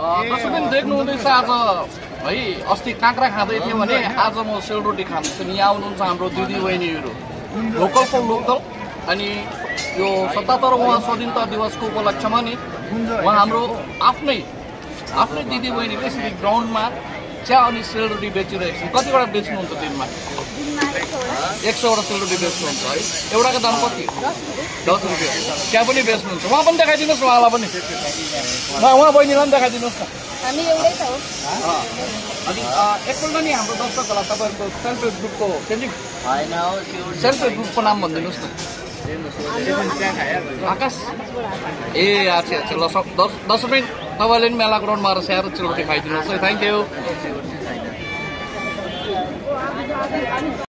दर्शक देख्नु हुँदैछ आज है अस्ति काँक्रा खाँदै थियो भने आज म सेलरोटी खाँदैछु। यहाँ आउनुहुन्छ हाम्रो दिदी बहिनीहरू लोकलको लोकल। अनि यो 77वां स्वतन्त्रता दिवसको उपलक्ष्यमा नि उहाँ हाम्रो आफ्नै दिदी बहिनीले यसरी ग्राउन्डमा चिया अनि सेलरोटी बेचिरहेको छ। कतिवटा बेच्नुहुन्छ दिनमा? 100वटा सेलरोटी बेच्नुहुन्छ है। एउटाको दाम कति? 10 रुपियाँ। चिया पनि बेच्नुहुन्छ। उहाँ पनि देखाइदिनुहोस् न, उहाँलाई पनि उहाँ बहिनीलाई पनि देखाइदिनुहोस् न। हामी एउटै छौँ। अनि एकपल्ट नि हाम्रो दर्शकहरूलाई तपाईँहरूको सेल्फ हेल्प ग्रुपको सेल्फ हेल्प ग्रुपको नाम भनिदिनुहोस् न। आकाश ए अच्छा अच्छा। ल 10 रुपियाँ तपाईँले पनि मेला ग्राउन्डमा आएर स्याहार सेलरोटी खाइदिनुहोस् है। Thank you.